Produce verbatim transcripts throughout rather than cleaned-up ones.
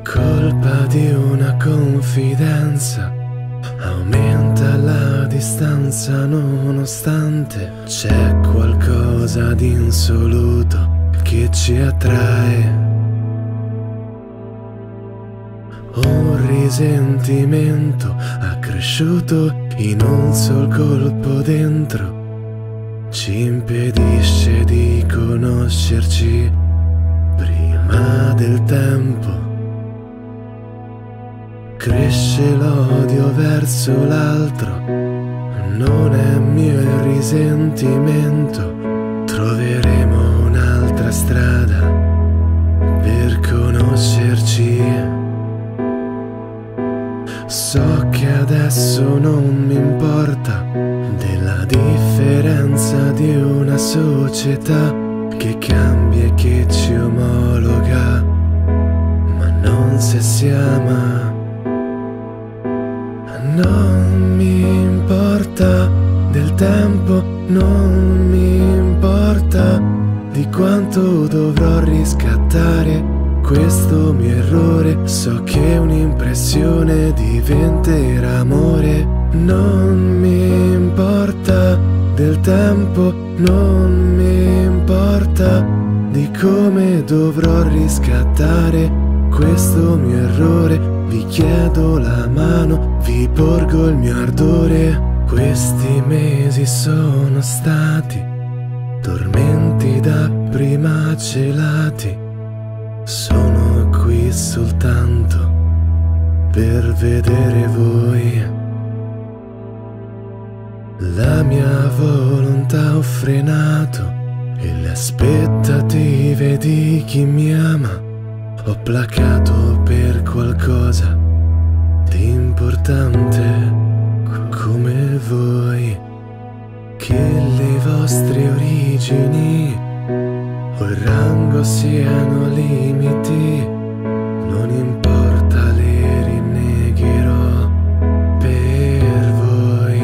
Colpa di una confidenza, aumenta la distanza nonostante c'è qualcosa di insoluto che ci attrae. Un risentimento accresciuto in un sol colpo dentro ci impedisce di conoscerci prima del tempo. Cresce l'odio verso l'altro, non è mio il risentimento. Troveremo un'altra strada per conoscerci. So che adesso non mi importa della differenza di una società che cambia e che ci omologa, ma non se si ama. Non mi importa del tempo, non mi importa di quanto dovrò riscattare questo mio errore. So che un'impressione diventerà amore. Non mi importa del tempo, non mi importa di come dovrò riscattare questo mio errore. Vi chiedo la mano, vi porgo il mio ardore. Questi mesi sono stati tormenti dapprima celati. Sono qui soltanto per vedere voi. La mia volontà ho frenato e le aspettative di chi mi ama ho placato per qualcosa di importante come voi. Che le vostre origini o il rango siano limiti, non importa, le rinnegherò per voi.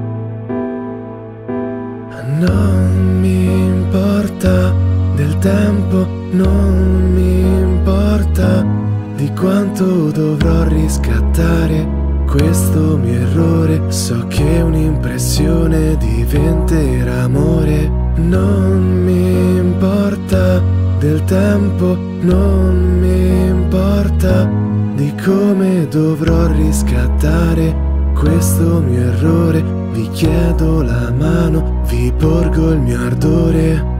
Non mi importa del tempo, non mi importa di quanto dovrò riscattare questo mio errore. So che un'impressione diventerà amore. Non mi importa del tempo, non mi importa di come dovrò riscattare questo mio errore. Vi chiedo la mano, vi porgo il mio ardore.